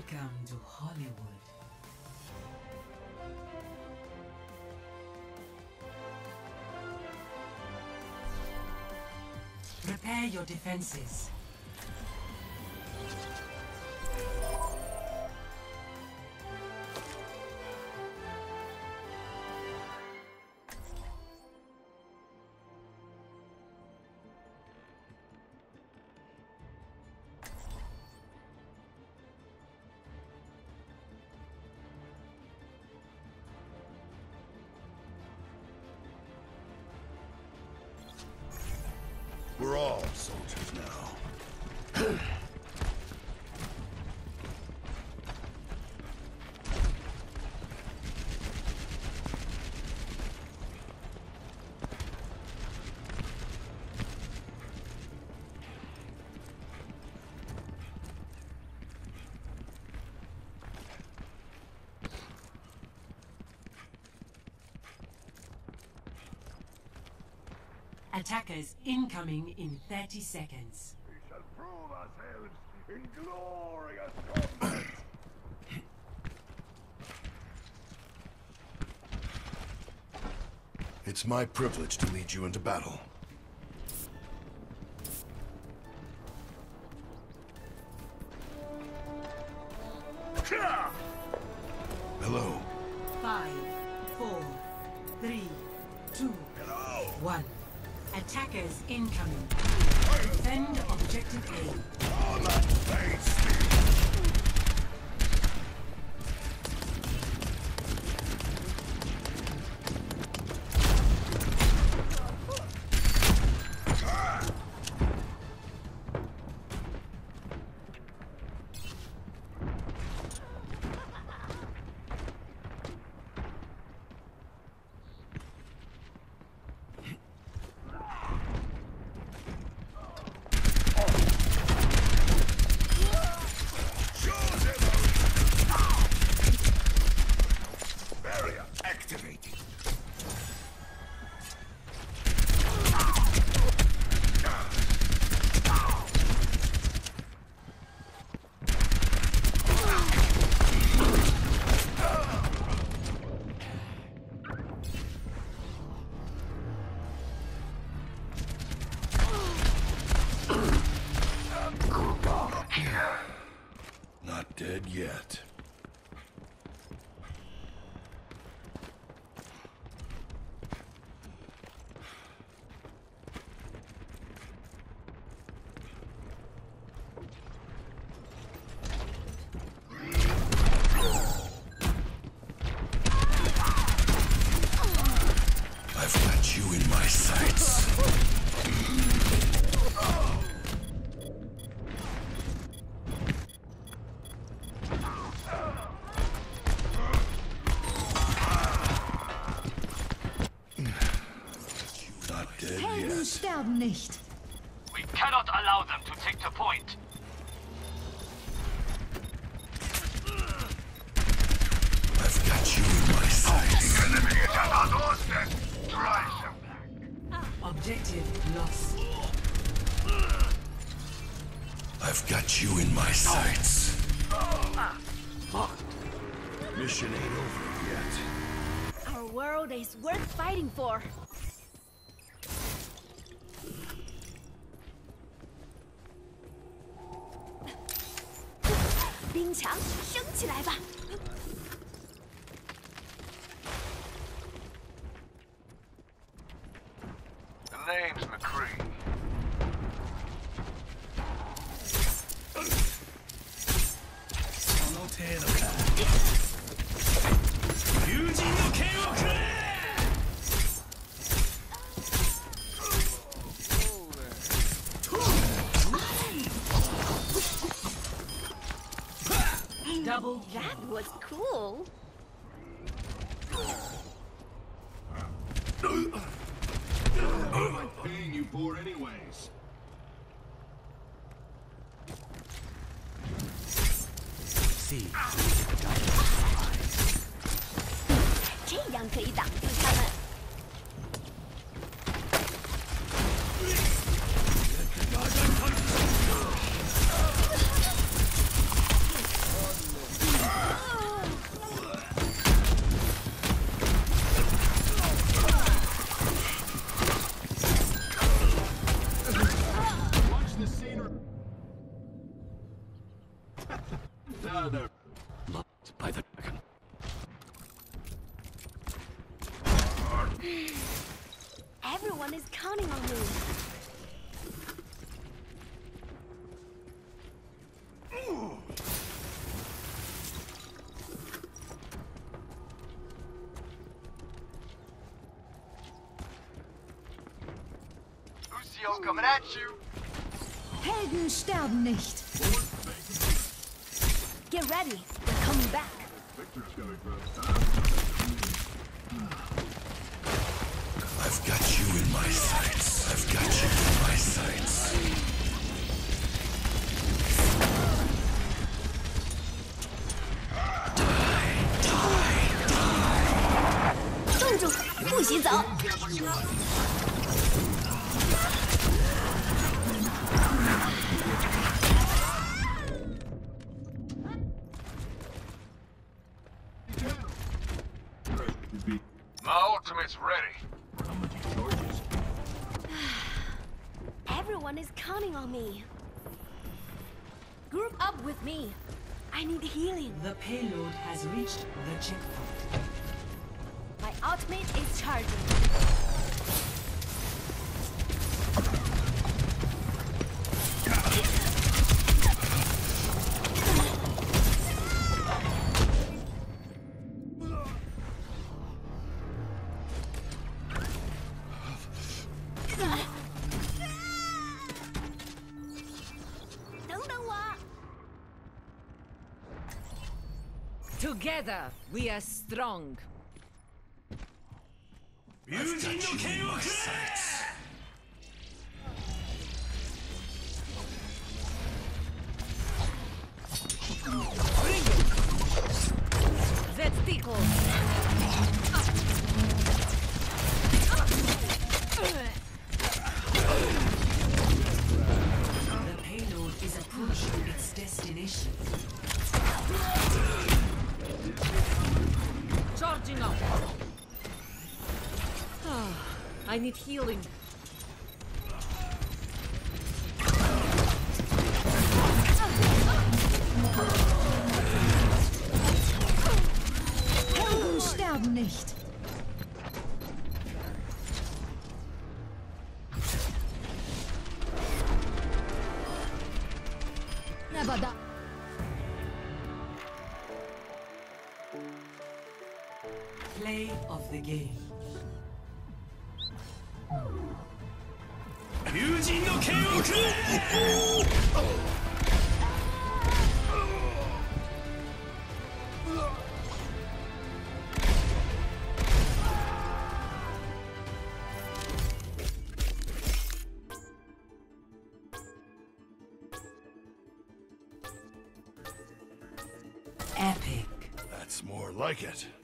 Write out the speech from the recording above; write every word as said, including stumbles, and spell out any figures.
Welcome to Hollywood. Prepare your defenses. We're all soldiers now. Attackers incoming in thirty seconds. We shall prove ourselves in glorious combat. It's my privilege to lead you into battle. Hello. Five, four, three, two, Hello. one. Attackers incoming. Defend objective A. All that face. Not dead yet. I've got you in my sights. Helden sterben nicht. We cannot allow them to take the point. I've got you in my sights. The enemy is at our doorstep. Drive them back. Objective lost. I've got you in my sights. Mission ain't over yet. Our world is worth fighting for. 冰墙升起来吧！ The name's McCree. Double kill. That was cool. Paying you for anyways. C. 这样可以挡住他们。 Everyone is counting on me. Lucio coming at you. Helden sterben nicht. Get ready. We're coming back. I've got you in my sights. I've got you in my sights. 冻住，不许走。 My ultimate's ready. Everyone is counting on me. Group up with me. I need healing. The payload has reached the checkpoint. My ultimate is charging. Together, we are strong. I've got you in my sights. Bring it! That tickles! The payload is approaching its destination. Charging up! Ah, I need healing. Helden sterben nicht. Never die. Play of the game. 友人の剣をくれ Epic. That's more like it.